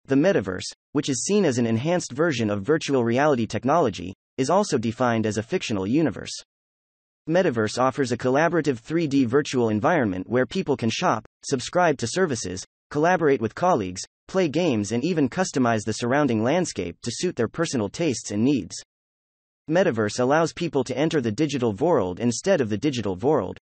The metaverse, which is seen as an enhanced version of virtual reality technology, is also defined as a fictional universe. Metaverse offers a collaborative 3D virtual environment where people can shop, subscribe to services, collaborate with colleagues, play games, and even customize the surrounding landscape to suit their personal tastes and needs. Metaverse allows people to enter the digital world instead of the digital world.